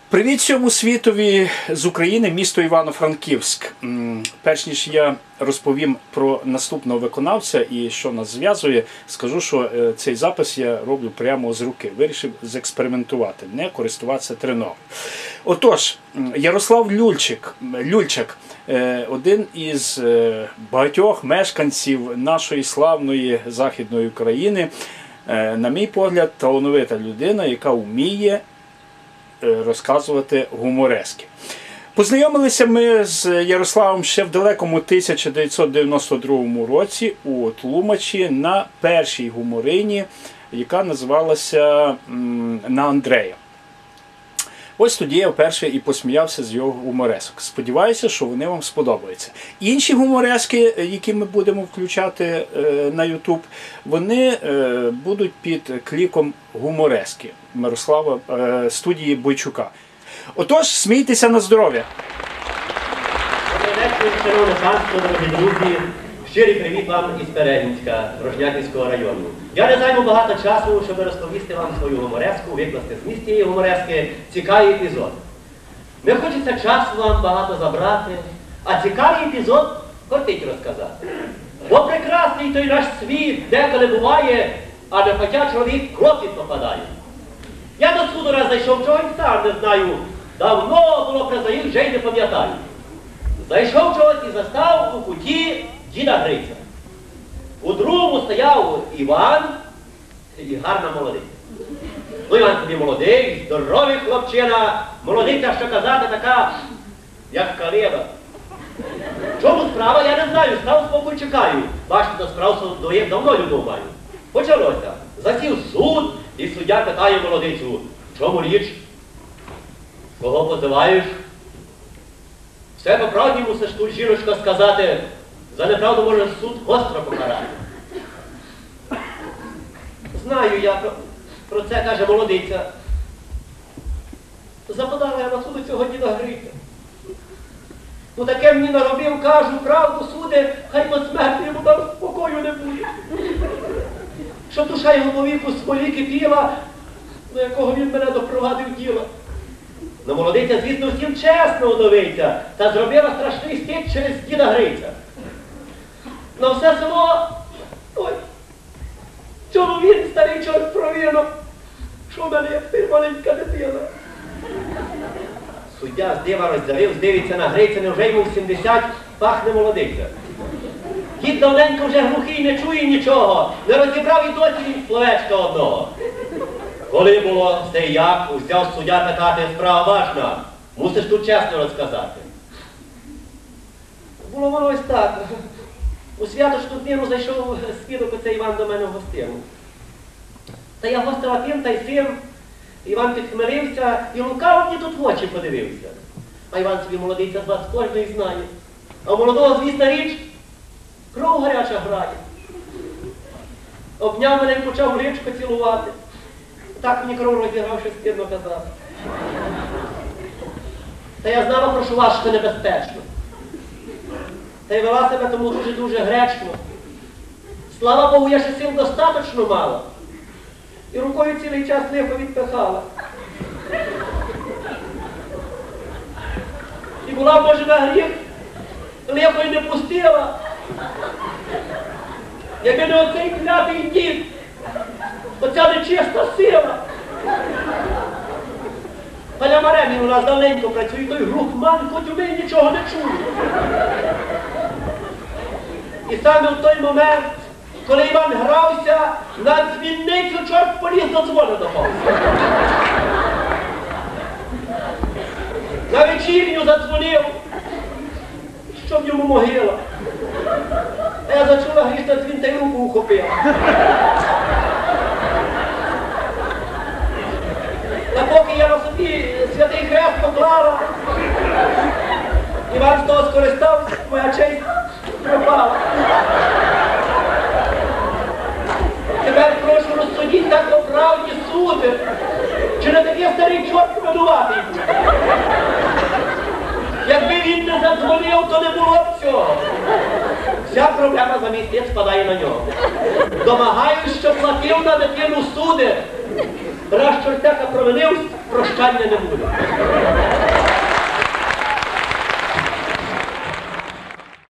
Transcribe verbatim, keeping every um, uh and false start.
Привіт всьому світові з України, місто Івано-Франківськ. Перш ніж я розповім про наступного виконавця і що нас зв'язує, скажу, що цей запис я роблю прямо з руки. Вирішив зекспериментувати, не користуватися треногою. Отож, Ярослав Люльчик, Люльчак, один із багатьох мешканців нашої славної Західної України, на мій погляд, талановита людина, яка вміє розказувати гуморески. Познайомилися ми з Ярославом ще в далекому тисяча дев'ятсот дев'яносто другому році у Тлумачі на першій гуморині, яка називалася «На Андрея». Ось тоді я вперше і посміявся з його гуморесок. Сподіваюся, що вони вам сподобаються. Інші гуморески, які ми будемо включати на ютуб, вони будуть під кліком гуморески Мирослава студії Бойчука. Отож, смійтеся на здоров'я! Добрий вечір, шановне панство, дорогі друзі. Щирий привіт вам із Перегінська, Рожнятинського району. Я не займу багато часу, щоб розповісти вам свою гумореску, викласти зміст цієї гуморески, цікавий епізод. Не хочеться часу вам багато забрати, а цікавий епізод хотіть розказати. Бо прекрасний той наш світ деколи буває, а на хоча чоловік клопіт попадає. Я до суду раз зайшов, чого й сам не знаю. Давно було призаю, вже й не пам'ятаю. Зайшов чогось і застав у куті діда Гриця. У другому стояв Іван і гарна молодиця. Ну, Іван собі молодий, здоровий хлопчина, молодиця, що казати, така, як калина. Чому справа, я не знаю, став спокій чекаю. Бачите, до справ доїв давно любов маю. Почалося. Засів суд, і суддя питає молодицю: в чому річ? Кого позиваєш? Все по правді мусиш тут, жіночко, сказати. За неправду може суд гостро покарати. Знаю я про, про це, каже молодиця. Западала я на суду цього діда Гриця. Ну таке мені наробив, кажу, правду суде, хай по смерті йому там спокою не буде. Щоб душа його повіку смолі кипіла, до якого він мене допровадив діла. Ну молодиця, звісно, всім чесно удовиця, та зробила страшний стид через діда Гриця. На все село, ой, чому він, старий чорт, провірно, що в мене як ти маленька дитина. Суддя з дива роздявив, дивиться на Гриця, невже йому в сімдесят пахне молодиця. Дід давненько вже глухий, не чує нічого, не розібрав і досі він словечка одного. Коли було все як, взяв суддя питати: справа важна, мусиш тут чесно розказати. Було воно ось так. У святочну днину зайшов свідок оцей Іван до мене в гостину. Та я гостила тим та й сим. Іван підхмелився і лукаво мені тут в очі подивився. А Іван собі молодиця з вас кожний знає. А у молодого, звісна річ, кров гаряча грає. Обняв мене і почав личко цілувати. Так мені кров розіграв, що стидно казати. Та я знала, прошу вас, що небезпечно. Та й вела себе тому дуже-дуже гречно. Слава Богу, я ще сил достаточно мала. І рукою цілий час лихо відпихала. І була, може, на гріх, лихо й не пустила. Якби не оцей клятий дід, оця нечиста сила. Паля Маремін у нас давненько працює, той глухман, хоч у мене нічого не чує. І саме в той момент, коли Іван грався, на дзвінницю чорт поліз до дзвону допався. На вечірню задзвонив, щоб йому могила. А я зачула грішна дзвін та й руку ухопила. Та поки я на собі святий хрест поклала, Іван з того скористався, моя честь пропала. Тепер прошу розсудіть так по правді суди, чи не такий старий чорт винуватий буде. Якби він не задзвонив, то не було б цього. Вся проблема за місяць спадає на нього. Домагаюсь, що платив на дитину суди. Раз чортяка провинився, прощання не буде.